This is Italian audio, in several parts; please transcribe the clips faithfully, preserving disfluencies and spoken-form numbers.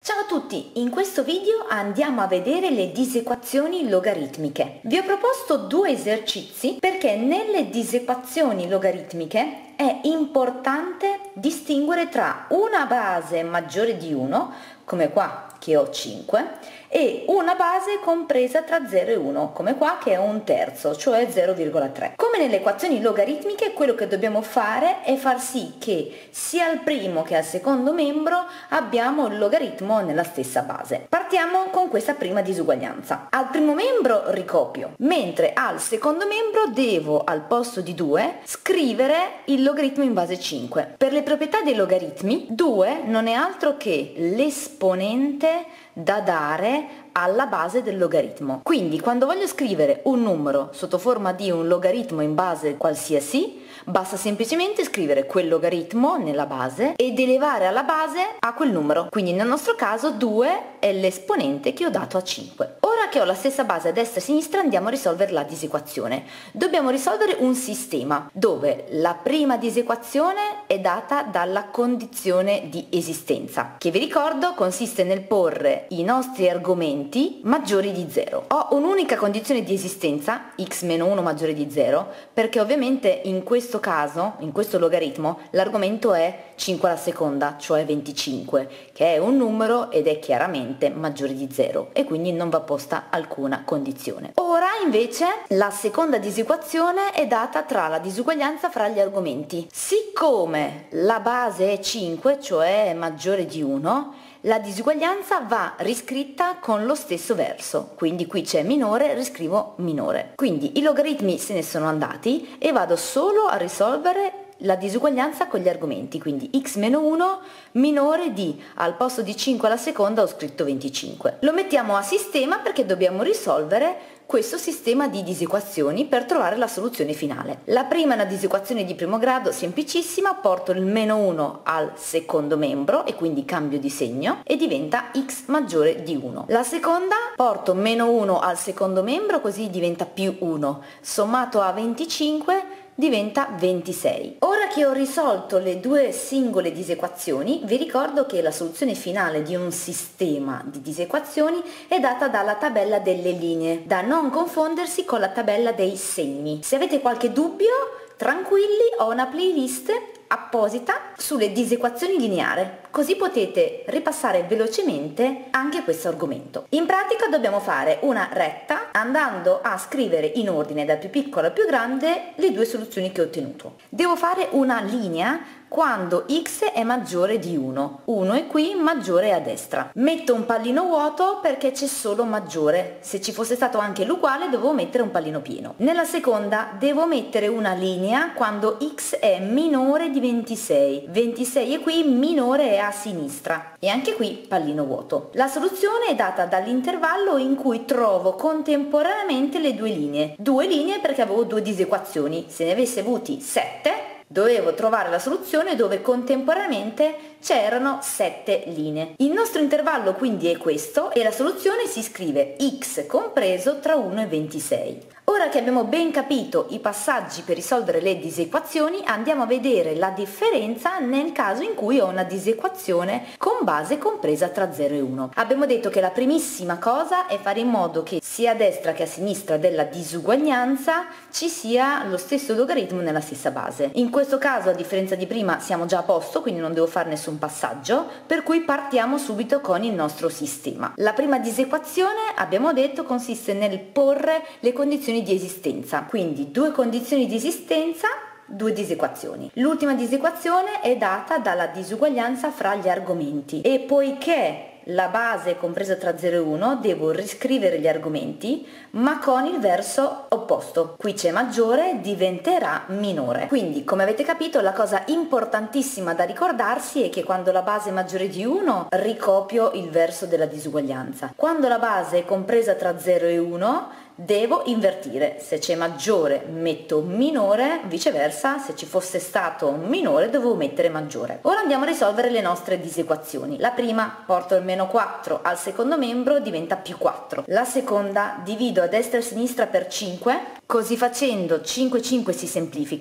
Ciao a tutti, in questo video andiamo a vedere le disequazioni logaritmiche. Vi ho proposto due esercizi perché nelle disequazioni logaritmiche è importante distinguere tra una base maggiore di uno, come qua che ho cinque, e una base compresa tra zero e uno, come qua che è un terzo, cioè zero virgola tre. Come nelle equazioni logaritmiche, quello che dobbiamo fare è far sì che sia al primo che al secondo membro abbiamo il logaritmo nella stessa base. Partiamo con questa prima disuguaglianza. Al primo membro ricopio, mentre al secondo membro devo al posto di due scrivere il logaritmo in base cinque. Per le proprietà dei logaritmi, due non è altro che l'esponente da dare alla base del logaritmo. Quindi quando voglio scrivere un numero sotto forma di un logaritmo in base qualsiasi, basta semplicemente scrivere quel logaritmo nella base ed elevare alla base a quel numero. Quindi nel nostro caso due è l'esponente che ho dato a cinque. Ora che ho la stessa base a destra e a sinistra andiamo a risolvere la disequazione. Dobbiamo risolvere un sistema dove la prima disequazione è data dalla condizione di esistenza, che vi ricordo consiste nel porre i nostri argomenti maggiori di zero. Ho un'unica condizione di esistenza, x meno uno maggiore di zero, perché ovviamente in questo caso, in questo logaritmo, l'argomento è cinque alla seconda, cioè venticinque, che è un numero ed è chiaramente maggiore di zero e quindi non va posta alcuna condizione. Ora invece la seconda disequazione è data tra la disuguaglianza fra gli argomenti. Siccome la base è cinque, cioè è maggiore di uno, la disuguaglianza va riscritta con lo stesso verso, quindi qui c'è minore, riscrivo minore. Quindi i logaritmi se ne sono andati e vado solo a risolvere la disuguaglianza con gli argomenti, quindi x meno uno minore di, al posto di cinque alla seconda ho scritto venticinque. Lo mettiamo a sistema perché dobbiamo risolvere questo sistema di disequazioni per trovare la soluzione finale. La prima è una disequazione di primo grado semplicissima, porto il meno uno al secondo membro e quindi cambio di segno e diventa x maggiore di uno. La seconda porto meno uno al secondo membro così diventa più uno, sommato a venticinque diventa ventisei. Ora che ho risolto le due singole disequazioni, vi ricordo che la soluzione finale di un sistema di disequazioni è data dalla tabella delle linee, da non confondersi con la tabella dei segni. Se avete qualche dubbio, tranquilli, ho una playlist apposita sulle disequazioni lineari, così potete ripassare velocemente anche questo argomento. In pratica dobbiamo fare una retta andando a scrivere in ordine dal più piccolo al più grande le due soluzioni che ho ottenuto. Devo fare una linea quando x è maggiore di uno, uno è qui, maggiore a destra. Metto un pallino vuoto perché c'è solo maggiore, se ci fosse stato anche l'uguale dovevo mettere un pallino pieno. Nella seconda devo mettere una linea quando x è minore di ventisei, ventisei è qui, minore è a sinistra e anche qui pallino vuoto. La soluzione è data dall'intervallo in cui trovo contemporaneamente le due linee, due linee perché avevo due disequazioni, se ne avessi avuti sette dovevo trovare la soluzione dove contemporaneamente c'erano sette linee. Il nostro intervallo quindi è questo e la soluzione si scrive x compreso tra uno e ventisei. Ora che abbiamo ben capito i passaggi per risolvere le disequazioni, andiamo a vedere la differenza nel caso in cui ho una disequazione con base compresa tra zero e uno. Abbiamo detto che la primissima cosa è fare in modo che sia a destra che a sinistra della disuguaglianza ci sia lo stesso logaritmo nella stessa base. In questo caso, a differenza di prima, siamo già a posto, quindi non devo fare nessun passaggio, per cui partiamo subito con il nostro sistema. La prima disequazione, abbiamo detto, consiste nel porre le condizioni di esistenza, quindi due condizioni di esistenza, due disequazioni. L'ultima disequazione è data dalla disuguaglianza fra gli argomenti e poiché la base è compresa tra zero e uno devo riscrivere gli argomenti ma con il verso opposto. Qui c'è maggiore, diventerà minore. Quindi come avete capito la cosa importantissima da ricordarsi è che quando la base è maggiore di uno ricopio il verso della disuguaglianza. Quando la base è compresa tra zero e uno devo invertire, se c'è maggiore metto minore, viceversa se ci fosse stato minore dovevo mettere maggiore. Ora andiamo a risolvere le nostre disequazioni. La prima porto il meno quattro al secondo membro, diventa più quattro. La seconda divido a destra e a sinistra per cinque, così facendo cinque cinque si semplifica.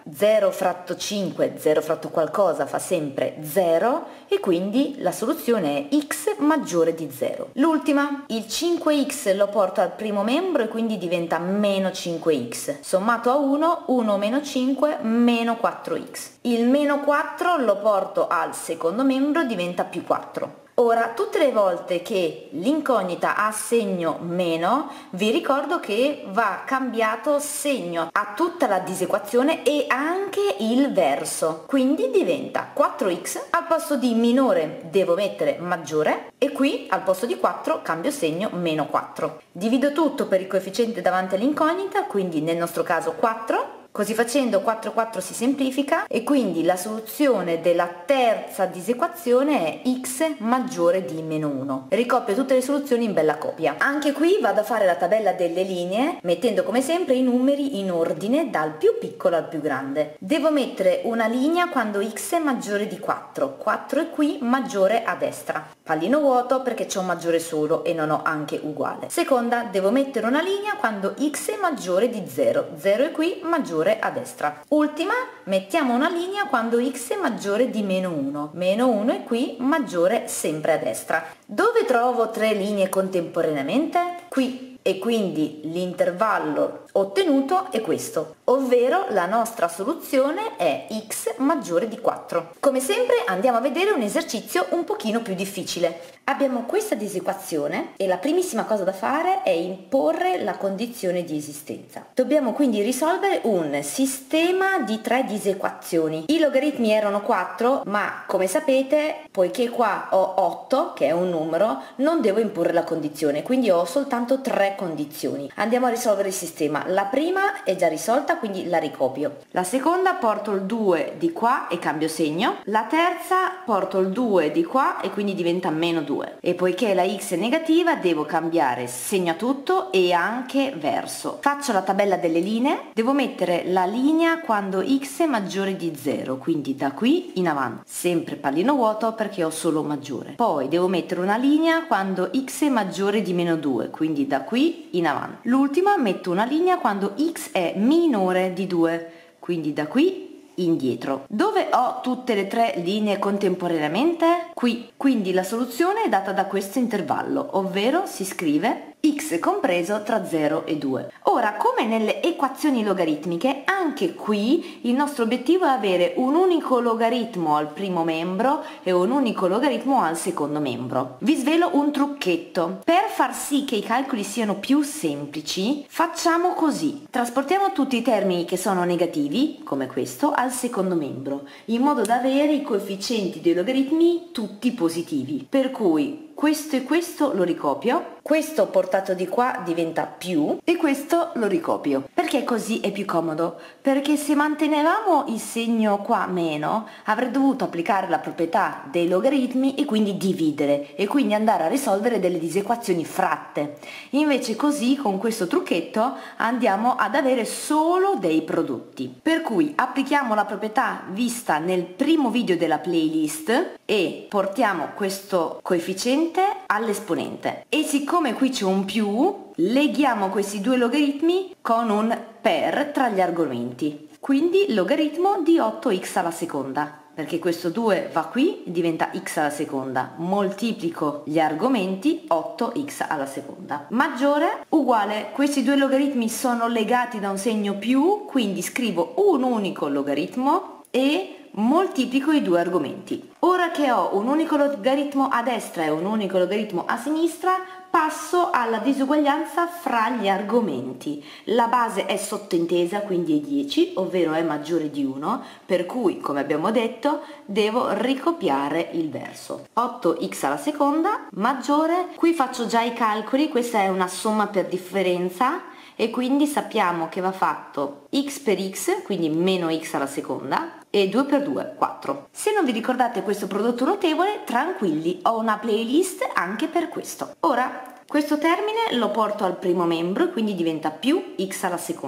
zero fratto cinque, zero fratto qualcosa fa sempre zero e quindi la soluzione è x maggiore di zero. L'ultima, il cinque x lo porto al primo membro e quindi diventa meno cinque x. Sommato a uno, uno meno cinque, meno quattro x. Il meno quattro lo porto al secondo membro, diventa più quattro. Ora, tutte le volte che l'incognita ha segno meno, vi ricordo che va cambiato segno a tutta la disequazione e anche il verso. Quindi diventa quattro x, al posto di minore devo mettere maggiore e qui al posto di quattro cambio segno meno quattro. Divido tutto per il coefficiente davanti all'incognita, quindi nel nostro caso quattro. Così facendo quattro quattro si semplifica e quindi la soluzione della terza disequazione è x maggiore di meno uno. Ricopio tutte le soluzioni in bella copia. Anche qui vado a fare la tabella delle linee mettendo come sempre i numeri in ordine dal più piccolo al più grande. Devo mettere una linea quando x è maggiore di quattro, quattro è qui maggiore a destra. Pallino vuoto perché c'è un maggiore solo e non ho anche uguale. Seconda, devo mettere una linea quando x è maggiore di zero, zero è qui maggiore a destra. Ultima, mettiamo una linea quando x è maggiore di meno uno, meno uno è qui maggiore sempre a destra. Dove trovo tre linee contemporaneamente? Qui. E quindi l'intervallo ottenuto è questo, ovvero la nostra soluzione è x maggiore di quattro. Come sempre andiamo a vedere un esercizio un pochino più difficile. Abbiamo questa disequazione e la primissima cosa da fare è imporre la condizione di esistenza. Dobbiamo quindi risolvere un sistema di tre disequazioni. I logaritmi erano quattro, ma come sapete, poiché qua ho otto, che è un numero, non devo imporre la condizione, quindi ho soltanto tre condizioni. Andiamo a risolvere il sistema. La prima è già risolta, quindi la ricopio. La seconda porto il due di qua e cambio segno. La terza porto il due di qua e quindi diventa meno due. E poiché la x è negativa devo cambiare segno a tutto e anche verso. Faccio la tabella delle linee. Devo mettere la linea quando x è maggiore di zero, quindi da qui in avanti. Sempre pallino vuoto perché ho solo maggiore. Poi devo mettere una linea quando x è maggiore di meno due, quindi da qui in avanti. L'ultima metto una linea quando x è minore di due, quindi da qui indietro. Dove ho tutte le tre linee contemporaneamente? Qui. Quindi la soluzione è data da questo intervallo, ovvero si scrive x compreso tra zero e due. Ora, come nelle equazioni logaritmiche, anche qui il nostro obiettivo è avere un unico logaritmo al primo membro e un unico logaritmo al secondo membro. Vi svelo un trucchetto. Per far sì che i calcoli siano più semplici, facciamo così. Trasportiamo tutti i termini che sono negativi, come questo, al secondo membro, in modo da avere i coefficienti dei logaritmi tutti positivi. Per cui questo e questo lo ricopio, questo portato di qua diventa più e questo lo ricopio. Perché così è più comodo? Perché se mantenevamo il segno qua meno, avrei dovuto applicare la proprietà dei logaritmi e quindi dividere e quindi andare a risolvere delle disequazioni fratte. Invece così, con questo trucchetto, andiamo ad avere solo dei prodotti. Per cui applichiamo la proprietà vista nel primo video della playlist e portiamo questo coefficiente all'esponente. E siccome qui c'è un più, leghiamo questi due logaritmi con un per tra gli argomenti. Quindi logaritmo di otto x alla seconda, perché questo due va qui e diventa x alla seconda. Moltiplico gli argomenti, otto x alla seconda. Maggiore uguale, questi due logaritmi sono legati da un segno più, quindi scrivo un unico logaritmo e moltiplico i due argomenti. Ora che ho un unico logaritmo a destra e un unico logaritmo a sinistra, passo alla disuguaglianza fra gli argomenti. La base è sottintesa, quindi è dieci, ovvero è maggiore di uno, per cui, come abbiamo detto, devo ricopiare il verso. otto x alla seconda, maggiore, qui faccio già i calcoli, questa è una somma per differenza, e quindi sappiamo che va fatto x per x, quindi meno x alla seconda, e due per due, quattro. Se non vi ricordate questo prodotto notevole, tranquilli, ho una playlist anche per questo. Ora, questo termine lo porto al primo membro, quindi diventa più x alla seconda.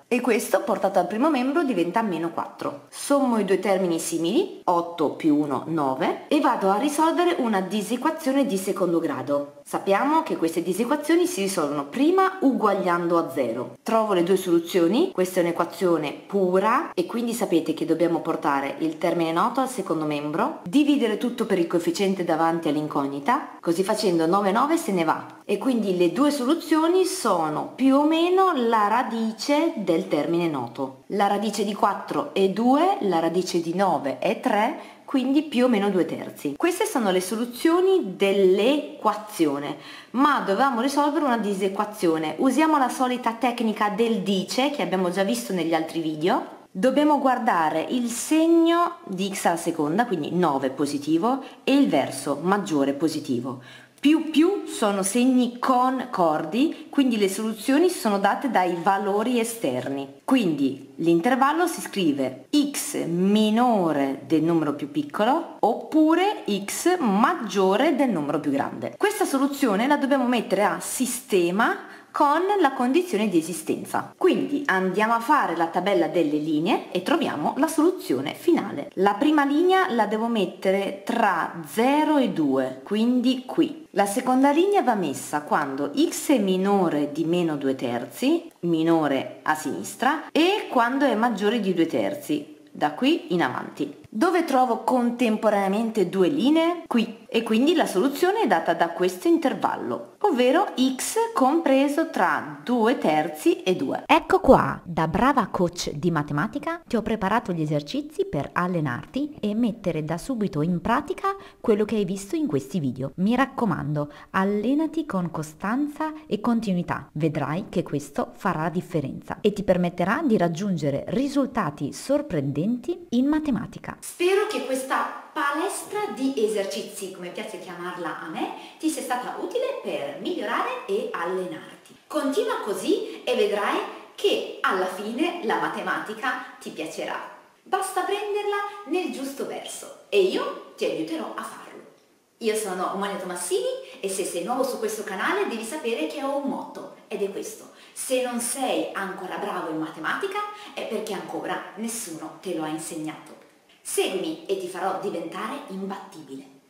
e questo portato al primo membro diventa meno quattro. Sommo i due termini simili, otto più uno, nove, e vado a risolvere una disequazione di secondo grado. Sappiamo che queste disequazioni si risolvono prima uguagliando a zero. Trovo le due soluzioni, questa è un'equazione pura e quindi sapete che dobbiamo portare il termine noto al secondo membro, dividere tutto per il coefficiente davanti all'incognita, così facendo nove nove se ne va. E quindi le due soluzioni sono più o meno la radice del termine noto. La radice di quattro è due, la radice di nove è tre, quindi più o meno due terzi. Queste sono le soluzioni dell'equazione, ma dovevamo risolvere una disequazione. Usiamo la solita tecnica del dice che abbiamo già visto negli altri video. Dobbiamo guardare il segno di x alla seconda, quindi nove positivo, e il verso maggiore positivo. Più più sono segni concordi, quindi le soluzioni sono date dai valori esterni. Quindi l'intervallo si scrive x minore del numero più piccolo oppure x maggiore del numero più grande. Questa soluzione la dobbiamo mettere a sistema con la condizione di esistenza. Quindi andiamo a fare la tabella delle linee e troviamo la soluzione finale. La prima linea la devo mettere tra zero e due, quindi qui. La seconda linea va messa quando x è minore di meno due terzi, minore a sinistra, e quando è maggiore di due terzi, da qui in avanti. Dove trovo contemporaneamente due linee? Qui. E quindi la soluzione è data da questo intervallo, ovvero x compreso tra due terzi e due. Ecco qua, da brava coach di matematica ti ho preparato gli esercizi per allenarti e mettere da subito in pratica quello che hai visto in questi video. Mi raccomando, allenati con costanza e continuità. Vedrai che questo farà la differenza e ti permetterà di raggiungere risultati sorprendenti in matematica. Spero che questa palestra di esercizi, come piace chiamarla a me, ti sia stata utile per migliorare e allenarti. Continua così e vedrai che alla fine la matematica ti piacerà. Basta prenderla nel giusto verso e io ti aiuterò a farlo. Io sono Monia Tomassini e se sei nuovo su questo canale devi sapere che ho un motto ed è questo: se non sei ancora bravo in matematica è perché ancora nessuno te lo ha insegnato. Seguimi e ti farò diventare imbattibile.